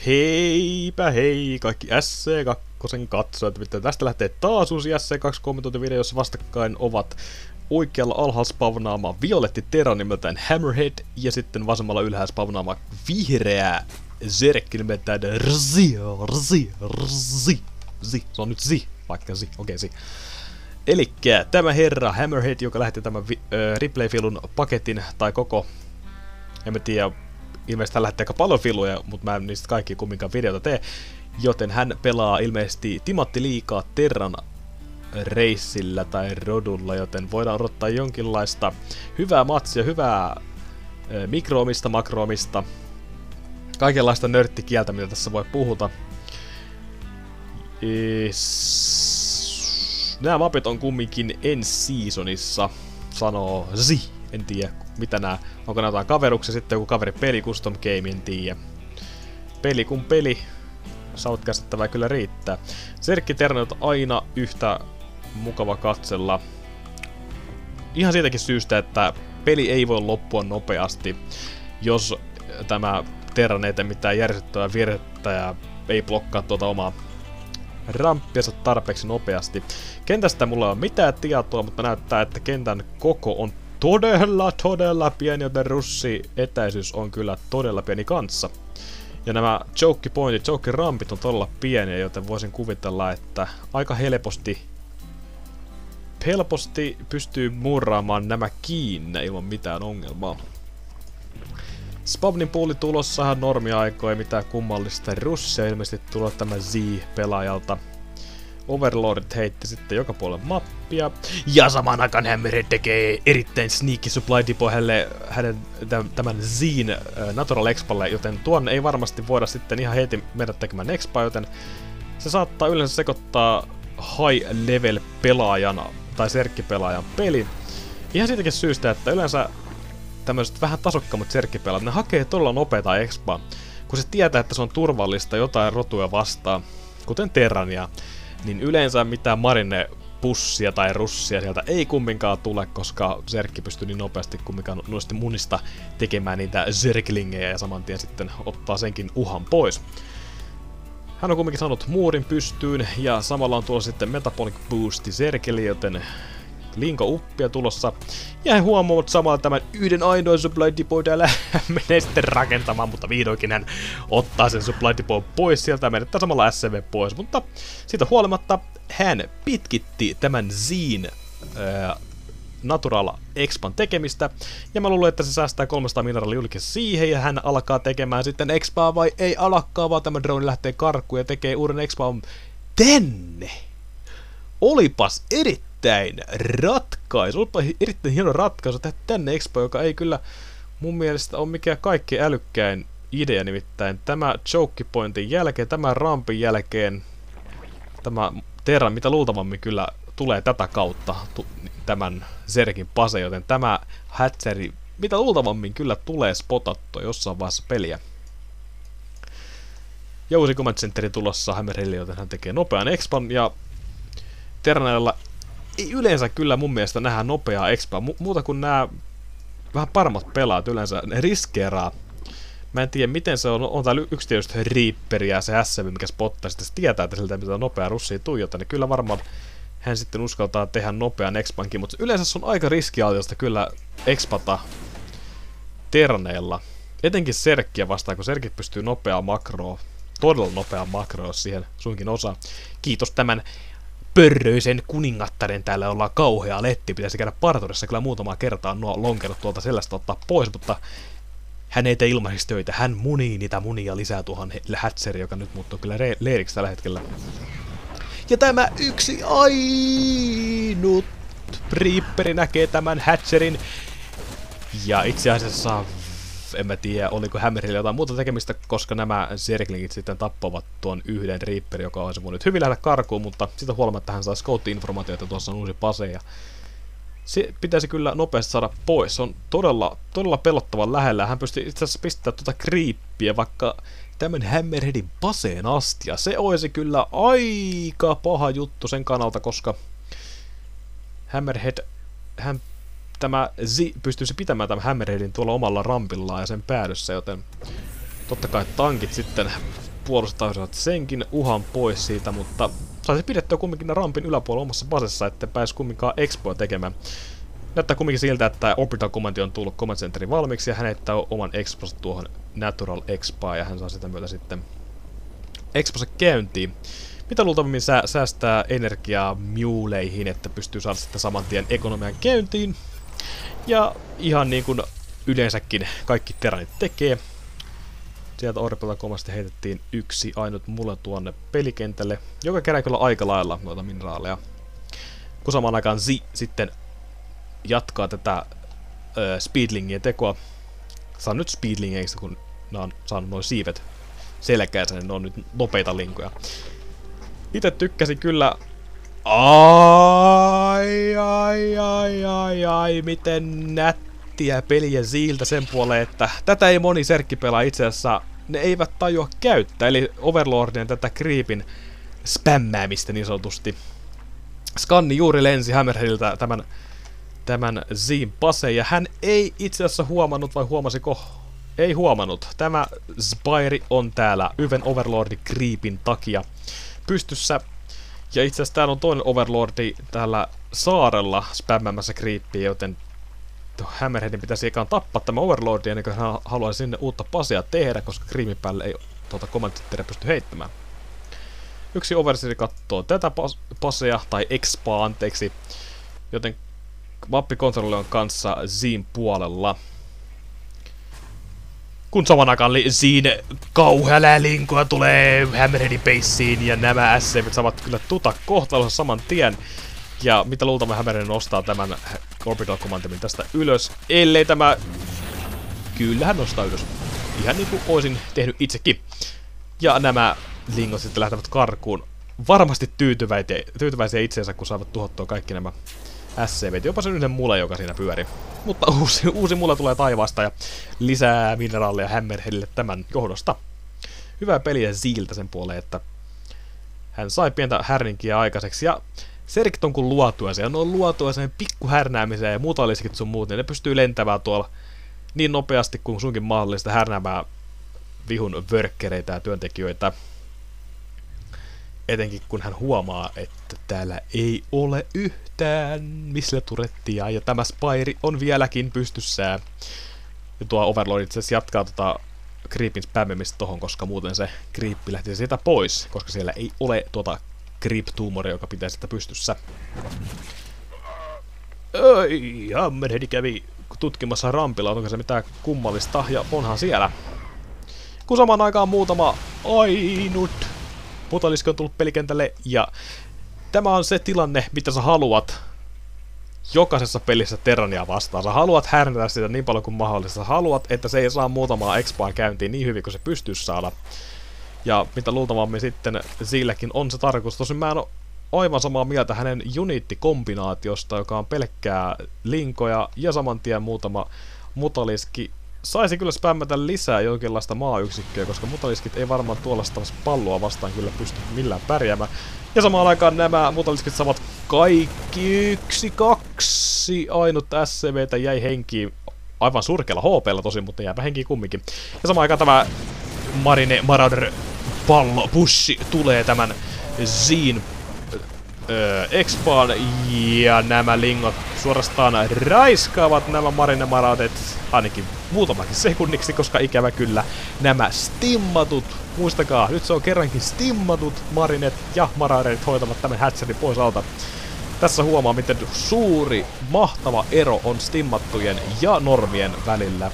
Heipä hei kaikki SC2 katsojat, mitä tästä lähtee taas uusi SC2 kommentointivideo, jossa vastakkain ovat oikealla alhaalla spavnaama violetti Terra nimeltään Hammerhead ja sitten vasemmalla ylhäällä spavnaama vihreä Zerk nimeltään Rzi. Se on nyt Zi, vaikka Zi, okei Zi. Elikkä tämä herra Hammerhead, joka lähti tämän replay-filun paketin tai koko, en mä tiedä, ilmeisesti hän lähtee aika paljon filuja, mutta mä en niistä kaikki kumminkaan videota tee. Joten hän pelaa ilmeisesti Timatti liikaa Terran reissillä tai rodulla, joten voidaan odottaa jonkinlaista hyvää matsia, hyvää mikroomista, makroomista, kaikenlaista nörttikieltä, mitä tässä voi puhuta. Nämä mapit on kumminkin ensi-seasonissa, sanoo Zi. En tiedä, mitä nää, onko nää jotain kaveruksia, sitten joku kaveri peli, custom game, en tiedä. Peli kun peli, sautkästettävää kyllä riittää. Zerkki Terra on aina yhtä mukava katsella. Ihan siitäkin syystä, että peli ei voi loppua nopeasti, jos tämä Terran ei tee mitään järjestettävää virhettä ja ei blokkaa tuota omaa ramppiansa tarpeeksi nopeasti. Kentästä mulla ei ole mitään tietoa, mutta näyttää, että kentän koko on todella pieni, joten russi-etäisyys on kyllä todella pieni kanssa. Ja nämä choke pointit, choke rampit on todella pieniä, joten voisin kuvitella, että aika helposti pystyy murraamaan nämä kiinni ilman mitään ongelmaa. Spavnin puoli tulossa ihan normiaikoja, mitään kummallista russia ilmeisesti tulee tämä Z-pelaajalta. Overlordit heitti sitten joka puolella mappia. Ja samaan aikaan Hammerhead tekee erittäin sneaky supply depot hänen tämän Zin Natural Expalle, joten tuonne ei varmasti voida sitten ihan heti mennä tekemään Expa, joten se saattaa yleensä sekoittaa high level pelaajana tai serkkipelaajan peli. Ihan siitäkin syystä, että yleensä tämmöiset vähän tasokkaammat serkkipelaajat, ne hakee todella nopeata Expaa, kun se tietää, että se on turvallista jotain rotuja vastaan, kuten Terrania. Niin yleensä mitään marine-pussia tai russia sieltä ei kumminkaan tule, koska Zerkki pystyy niin nopeasti kumminkaan noista munista tekemään niitä Zerklingejä ja saman tien sitten ottaa senkin uhan pois. Hän on kumminkin saanut muurin pystyyn ja samalla on tuolla sitten Metabolic Boosti Zerkille, joten Linko uppia tulossa. Ja he huomaavat samalla tämän yhden ainoan supply depot täällä menee sitten rakentamaan, mutta vihdoinkin hän ottaa sen supply depot pois sieltä ja menettää samalla SCV pois. Mutta siitä huolimatta hän pitkitti tämän Zin Natural Expan tekemistä. Ja mä luulen, että se säästää 300 mineraalia julkisesti siihen ja hän alkaa tekemään sitten Expaa vai ei alakkaa, vaan tämä drone lähtee karkuun ja tekee uuden Expan tänne. Olipas erittäin erittäin hieno ratkaisu tehdä tänne Expo, joka ei kyllä mun mielestä ole mikään kaikkein älykkäin idea, nimittäin tämä choke pointin jälkeen, tämän rampin jälkeen, tämä Terra, mitä luultavammin kyllä tulee tätä kautta, tämän Zerkin pase, joten tämä Hatcheri, mitä luultavammin kyllä tulee spotattua jossain vaiheessa peliä. Ja uusi Command Centeri tulossa Hammerheadille, joten hän tekee nopean expan, ja Terranella ei yleensä kyllä mun mielestä nähdä nopeaa expaa, muuta kuin nämä vähän paremmat pelaat yleensä, ne riskeeraa. Mä en tiedä miten se on täällä yksi tietysti Reaperi ja se SCV, mikä spottaa, sitten se tietää, että siltä mitä nopeaa russia tuijota, niin kyllä varmaan hän sitten uskaltaa tehdä nopean expankin, mutta yleensä se on aika riskialtista kyllä expata Terneilla. Etenkin Zerkkiä vastaan, kun Zerkit pystyy nopeaa makroa, todella nopeaa makroa siihen suinkin osa. Kiitos tämän pörröisen kuningattaren, täällä ollaan kauhea letti, pitäisi käydä parturissa kyllä muutamaa kertaa nuo lonkerot tuolta sellaista ottaa pois, mutta hän ei tee ilmaisiksi töitä, hän munii niitä munia lisää tuohon Hatcheriin, joka nyt muuttuu kyllä leiriksi tällä hetkellä. Ja tämä yksi ainut Reaperi näkee tämän Hatcherin, ja itse asiassa en mä tiedä, oliko Hammerheadilla jotain muuta tekemistä, koska nämä Zerklingit sitten tappavat tuon yhden Reaperin, joka olisi voinut hyvin lähteä karkuun, mutta siitä huolimatta hän saa scout-informaatiota, että tuossa on uusi pase, ja se pitäisi kyllä nopeasti saada pois. Se on todella pelottavan lähellä, hän pystyy itse asiassa pistämään tuota creeppiä vaikka tämän Hammerheadin paseen asti, ja se olisi kyllä aika paha juttu sen kannalta, koska Hammerhead, tämä Z pystyisi pitämään tämän Hammerheadin tuolla omalla rampillaan ja sen päädyssä, joten totta kai tankit sitten puolustaisivat senkin uhan pois siitä, mutta saisi pidettyä kumminkin rampin yläpuolella omassa basessa, että pääsi kumminkaan expoa tekemään. Näyttää kumminkin siltä, että Orbital Command on tullut Command Centerin valmiiksi ja hän heittää oman exponsa tuohon Natural Expaan ja hän saa sitä myötä sitten exponsa käyntiin. Mitä luultavimmin säästää energiaa muleihin, että pystyy saada sitten saman tien ekonomian käyntiin. Ja ihan niin kuin yleensäkin kaikki Terranit tekee. Sieltä Orbital Commandista heitettiin yksi ainut mule tuonne pelikentälle, joka kerää kyllä aika lailla noita mineraaleja. Kun samaan aikaan Z sitten jatkaa tätä speedlingien tekoa. Saan nyt speedlingeistä, kun ne on saanut noin siivet selkäänsä, niin ne on nyt nopeita linkoja. Itse tykkäsin kyllä. Ai, miten nättiä peliä Ziltä sen puoleen, että tätä ei moni serkkipelaa itse asiassa, ne eivät tajua käyttää, eli Overlordien tätä creepin spämmäämistä niin sanotusti. Skanni juuri lensi Hammerheadiltä tämän Zin pase, ja hän ei itse asiassa huomannut, vai huomasiko? Ei huomannut. Tämä Spire on täällä yhden Overlordin creepin takia pystyssä. Ja itse asiassa täällä on toinen Overlordi täällä saarella spämmäämässä creepiä, joten Hammerheadin pitäisi ekaan tappaa tämä Overlordi ennen kuin hän haluaisi sinne uutta pasea tehdä, koska creepin päälle ei Command Centeria pysty heittämään. Yksi Overseer katsoo tätä pasea, tai expaa anteeksi, joten mappikontrolli on kanssa Zin puolella. Kun saman aikaan Zin kauhealla linkoa tulee Hammerheadin baseen ja nämä SCVt saavat kyllä kohtalonsa saman tien. Ja mitä luultavasti Hammerhead nostaa tämän Orbital Commandemin tästä ylös, ellei tämä... Kyllähän nostaa ylös. Ihan niin kuin olisin tehnyt itsekin. Ja nämä lingot sitten lähtevät karkuun. Varmasti tyytyväisiä itseensä, kun saavat tuhottua kaikki nämä SCVt. Jopa sen yhden mule, joka siinä pyöri. Mutta uusi mule tulee taivaasta ja lisää mineraaleja Hammerheadille tämän johdosta. Hyvää peliä Ziltä sen puoleen, että hän sai pientä härninkiä aikaiseksi. Ja serkit on kun luotua se, ja ne on luotua sen pikku härnäämiseen ja mutaliskit sun muut, niin ne pystyy lentämään tuolla niin nopeasti kuin sunkin mahdollista härnäämään vihun vörkkereitä ja työntekijöitä. Etenkin kun hän huomaa, että täällä ei ole yhtään missile-turettia ja tämä Spire on vieläkin pystyssään. Ja tuo Overlord itse asiassa jatkaa creepin spämmimistä tohon, koska muuten se creepi lähti siitä pois, koska siellä ei ole creep-tuumoria, joka pitää sitä pystyssä. Ei, Hammerhead kävi tutkimassa rampilla, onko se mitään kummallista, ja onhan siellä. Kun samaan aikaan muutama ainut mutaliski on tullut pelikentälle, ja tämä on se tilanne, mitä sä haluat jokaisessa pelissä Terrania vastaan. Sä haluat härnätä sitä niin paljon kuin mahdollista. Sä haluat, että se ei saa muutamaa expaa käyntiin niin hyvin kuin se pystyy saada. Ja mitä luultavammin sitten silläkin on se tarkoitus. Tosin mä en ole aivan samaa mieltä hänen uniittikombinaatiosta, joka on pelkkää linkoja ja saman tien muutama mutaliski. Saisi kyllä spämmätä lisää jonkinlaista maayksikköä, koska mutaliskit ei varmaan tuollaista palloa vastaan kyllä pysty millään pärjäämään. Ja samaan aikaan nämä mutaliskit saavat kaikki 1-2. Ainut SCVtä jäi henkiin aivan surkealla HP:llä tosin, mutta jääpä henkiin kumminkin. Ja samaan aikaan tämä Marine Marauder pallo pushi tulee tämän Zin expaan, ja nämä lingot suorastaan raiskaavat nämä Marine Maraudet ainakin muutamakin sekunniksi, koska ikävä kyllä nämä stimmatut, muistakaa, nyt se on kerrankin stimmatut Marinet ja Marauderit hoitavat tämän hatcherin pois alta. Tässä huomaa, miten suuri, mahtava ero on stimmattujen ja normien välillä.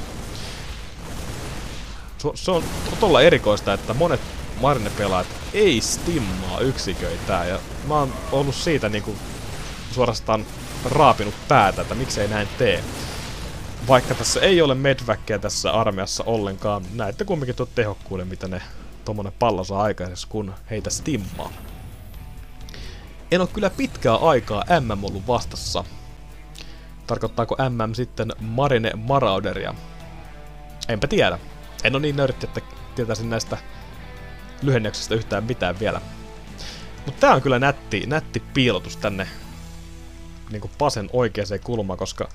Se on todella erikoista, että monet Marine-pelaajat ei stimmaa yksiköitä, ja mä oon ollut siitä niinku suorastaan raapinut päätä, että miksei näin tee. Vaikka tässä ei ole medväkkejä tässä armeijassa ollenkaan, näette kumminkin tuon tehokkuuden, mitä ne tommonen pallo saa aikaiseksi, kun heitä stimmaa. En oo kyllä pitkää aikaa MM ollut vastassa. Tarkoittaako MM sitten Marine Marauderia? Enpä tiedä. En oo niin nörtti, että tietäisin näistä lyhennäyksistä yhtään mitään vielä. Mutta tää on kyllä nätti piilotus tänne niinku pasen oikeaan kulmaan, koska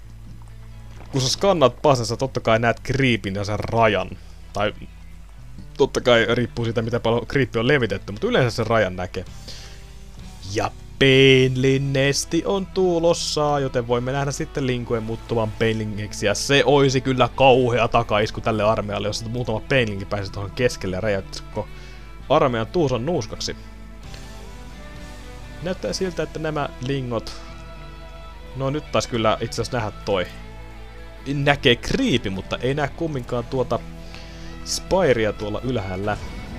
kun sä skannat pasensa, totta kai näet creepin ja sen rajan. Tai Totta kai riippuu siitä, miten paljon creepi on levitetty, mutta yleensä sen rajan näkee. Ja Painlin nesti on tulossa, joten voimme nähdä sitten Linkuen muuttuvan Painlingiksi. Ja se olisi kyllä kauhea takaisku tälle armeijalle, jos muutama Painlingi pääsi tuohon keskelle ja räjäyttäisi koko armeijan tuuson nuuskaksi. Näyttää siltä, että nämä lingot... No nyt taisi kyllä itse asiassa nähdä toi. Näkee creepi, mutta ei näe kumminkaan tuota Spirea tuolla ylhäällä.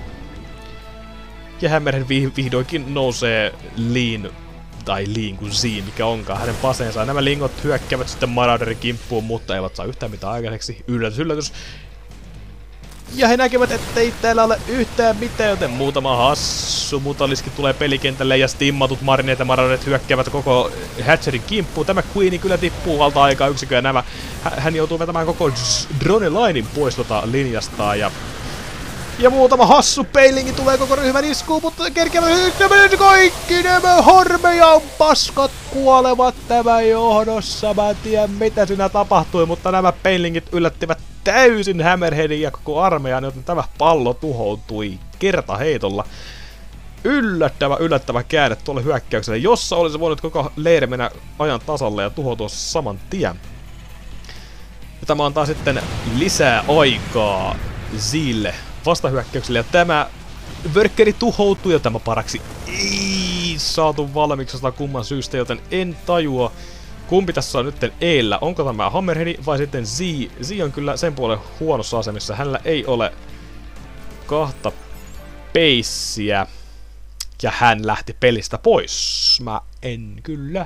Ja Hammerhead vihdoinkin nousee Lean, tai Lean kuin Z, mikä onkaan hänen paseensa. Nämä lingot hyökkäävät sitten Marauderin kimppuun, mutta eivät saa yhtään mitään aikaiseksi. Yllätys, yllätys. Ja he näkevät, ettei täällä ole yhtään mitään, joten muutama hassu mutaliski tulee pelikentälle ja stimmatut marineet ja marauderit hyökkäävät koko Hatcherin kimppuun. Tämä Queeni kyllä tippuu valta-aikaa yksikö ja nämä... Hän joutuu vetämään koko Drone-linen pois linjastaan ja muutama hassu peilingi tulee koko ryhmän iskuun, mutta kerkevät kaikki nämä harmeijan paskat kuolevat tämän johdossa. Mä en tiedä mitä siinä tapahtui, mutta nämä peilingit yllättivät täysin Hammerheadin ja koko armeijan, joten tämä pallo tuhoutui kertaheitolla. Yllättävä käänne tuolle hyökkäykselle, jossa olisi voinut koko leiri mennä ajan tasalle ja tuhoutua saman tien. Ja tämä antaa sitten lisää aikaa Zille vastahyökkäykselle, ja tämä Workeri tuhoutui ja tämä paraksi ei saatu valmiiksi kumman syystä, joten en tajua kumpi tässä on nytten eellä. Onko tämä Hammerhead vai sitten Z? Z on kyllä sen puolen huonossa asemissa. Hänellä ei ole kahta peissiä ja hän lähti pelistä pois. Mä en kyllä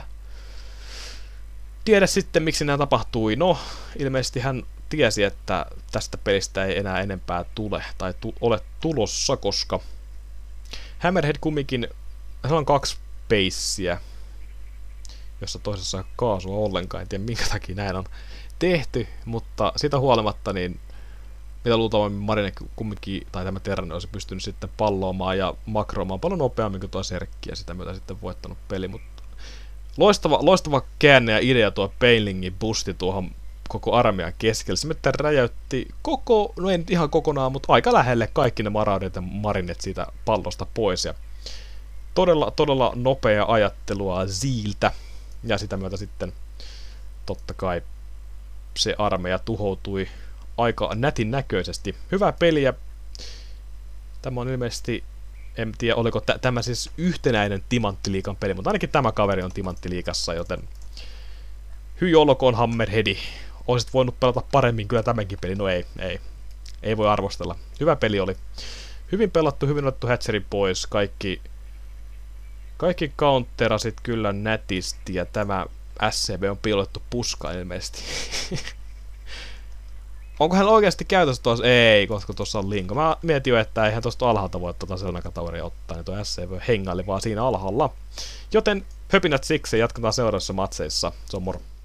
tiedä sitten miksi nämä tapahtui. No, ilmeisesti hän tiesi, että tästä pelistä ei enää enempää tule tai ole tulossa, koska Hammerhead kumminkin, hän on 2 peissiä, jossa toisessa ei ole kaasua ollenkaan, en tiedä minkä takia näin on tehty, mutta siitä huolimatta niin mitä luultavasti Marine kumminkin, tai tämä Terran olisi pystynyt sitten palloamaan ja makroamaan paljon nopeammin kuin tuo Serkki ja sitä myötä sitten voittanut peli, mutta loistava käänne ja idea tuo Painlingin busti tuohon koko armeijan keskellä. Se sitten räjäytti no ei nyt ihan kokonaan, mutta aika lähelle kaikki ne Marauderit ja Marinet siitä pallosta pois. Ja todella nopea ajattelua Ziltä. Ja sitä myötä sitten totta kai se armeija tuhoutui aika nätin näköisesti. Hyvää peliä. Tämä on ilmeisesti, en tiedä oliko tämä siis yhtenäinen Timanttiliigan peli, mutta ainakin tämä kaveri on Timanttiliigassa, joten hyi olkoon Hammerheadi. Olisit voinut pelata paremmin kyllä tämänkin peli. No ei voi arvostella. Hyvä peli oli. Hyvin pelattu, hyvin otettu Hatcherin pois. Kaikki counterasit kyllä nätisti ja tämä SCB on piilotettu puskaan ilmeisesti. Onko hän oikeasti käytössä tuossa? Ei, koska tuossa on linko. Mä mietin jo, että eihän tuosta alhaalta voi tuota Selnakataveria ottaa, niin tuo SCB hengaili vaan siinä alhaalla. Joten höpinät siksi, jatketaan seuraavassa matseissa. Se on moro.